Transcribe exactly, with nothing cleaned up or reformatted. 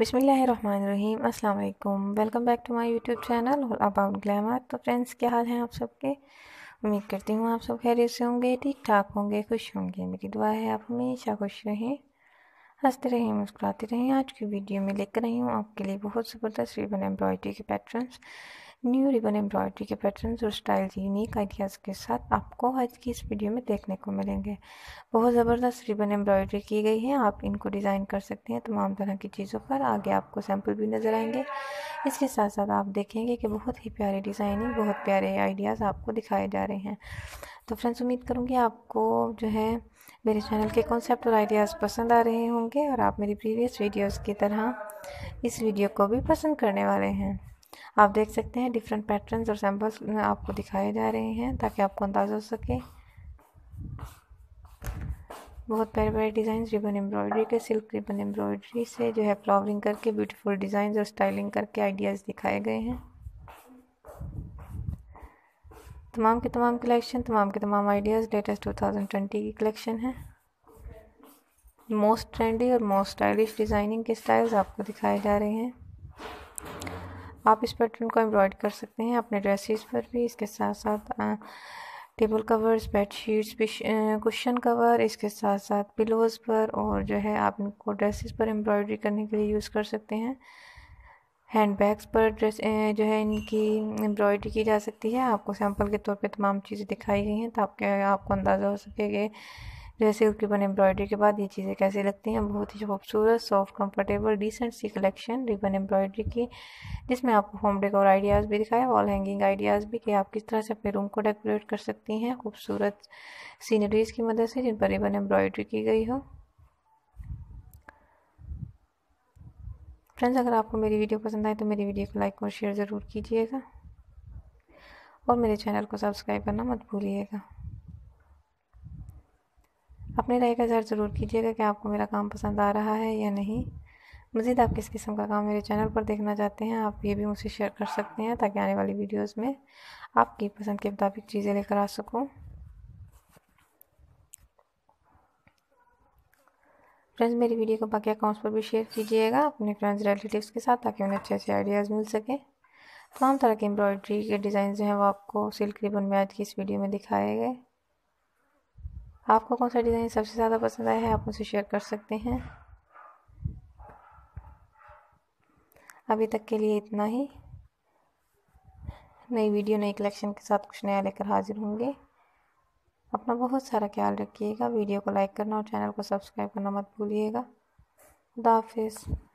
बिस्मिल्लाहिर्रहमानिर्रहीम। अस्सलाम वालेकुम। Welcome back to my YouTube channel all about glamour. तो फ्रेंड्स, क्या हाल हैं आप सबके? उम्मीद करती हूँ आप सब खैरियत से होंगे, ठीक ठाक होंगे, खुश होंगे। मेरी दुआ है आप हमेशा खुश रहें, हंसते रहें, मुस्कुराते रहें। आज की वीडियो में लेकर आई हूँ आपके लिए बहुत ज़बरदस्त रिबन एम्ब्रॉयडरी के पैटर्न्स, न्यू रिबन एम्ब्रॉयडरी के पैटर्न्स और स्टाइल यूनिक आइडियाज़ के साथ आपको आज की इस वीडियो में देखने को मिलेंगे। बहुत ज़बरदस्त रिबन एम्ब्रॉयडरी की गई है। आप इनको डिज़ाइन कर सकते हैं तमाम तरह की चीज़ों पर। आगे आपको सैंपल भी नज़र आएंगे। इसके साथ साथ आप देखेंगे कि बहुत ही प्यारे डिज़ाइनिंग, बहुत प्यारे आइडियाज़ आपको दिखाए जा रहे हैं। तो फ्रेंड्स, उम्मीद करूँगी आपको जो है मेरे चैनल के कॉन्सेप्ट और आइडियाज़ पसंद आ रहे होंगे और आप मेरी प्रीवियस वीडियोस की तरह इस वीडियो को भी पसंद करने वाले हैं। आप देख सकते हैं डिफरेंट पैटर्न्स और सैम्पल्स आपको दिखाए जा रहे हैं ताकि आपको अंदाज़ा हो सके। बहुत प्यारे प्यारे डिज़ाइन रिबन एम्ब्रॉयडरी के, सिल्क रिबन एम्ब्रॉयडरी से जो है फ्लावरिंग करके ब्यूटीफुल डिज़ाइन और स्टाइलिंग करके आइडियाज़ दिखाए गए हैं। तमाम के तमाम कलेक्शन, तमाम के तमाम ideas latest two thousand twenty की कलेक्शन है। मोस्ट ट्रेंडी और मोस्ट स्टाइलिश डिज़ाइनिंग के स्टाइल्स आपको दिखाए जा रहे हैं। आप इस पैटर्न को एम्ब्रॉयड कर सकते हैं अपने ड्रेसेस पर भी। इसके साथ साथ table covers, bed sheets, cushion cover, इसके साथ साथ पिलोज़ पर, और जो है आप इनको ड्रेसेस पर एम्ब्रॉयडरी करने के लिए यूज़ कर सकते हैं। हैंड बैग्स पर ड्रेस जो है इनकी एम्ब्रॉयडरी की जा सकती है। आपको सैंपल के तौर पे तमाम चीज़ें दिखाई गई हैं ताकि आपको अंदाज़ा हो सके कि जैसे उसकी रिबन एम्ब्रॉयडरी के बाद ये चीज़ें कैसी लगती हैं। बहुत ही खूबसूरत, सॉफ्ट, कंफर्टेबल, डिसेंट सी कलेक्शन रिबन एम्ब्रॉयडरी की, जिसमें आपको होम डेकोर आइडियाज़ भी दिखाया, वॉल हैंगिंग आइडियाज़ भी, कि आप किस तरह से अपने रूम को डेकोरेट कर सकती हैं खूबसूरत सीनरीज़ की मदद से जिन पर रिबन एम्ब्रॉयडरी की गई हो। फ्रेंड्स, अगर आपको मेरी वीडियो पसंद आए तो मेरी वीडियो को लाइक और शेयर ज़रूर कीजिएगा और मेरे चैनल को सब्सक्राइब करना मत भूलिएगा। अपने राय का इज़हार ज़रूर कीजिएगा कि आपको मेरा काम पसंद आ रहा है या नहीं। मज़ीद आप किस किस्म का काम मेरे चैनल पर देखना चाहते हैं, आप ये भी मुझसे शेयर कर सकते हैं ताकि आने वाली वीडियोस में आपकी पसंद के मुताबिक चीज़ें लेकर आ सकूं। फ्रेंड्स, मेरी वीडियो को बाकी अकाउंट्स पर भी शेयर कीजिएगा अपने फ्रेंड्स रिलेटिव्स के साथ ताकि उन्हें अच्छे अच्छे आइडियाज़ मिल सके। तमाम तरह के एम्ब्रॉयडरी के डिज़ाइन जो हैं वो आपको सिल्क रिबन में आज की इस वीडियो में दिखाए गए। आपको कौन सा डिज़ाइन सबसे ज़्यादा पसंद आया है आप मुझसे शेयर कर सकते हैं। अभी तक के लिए इतना ही। नई वीडियो, नई कलेक्शन के साथ कुछ नया लेकर हाजिर होंगे। अपना बहुत सारा ख्याल रखिएगा। वीडियो को लाइक करना और चैनल को सब्सक्राइब करना मत भूलिएगा। खुदा हाफिज़।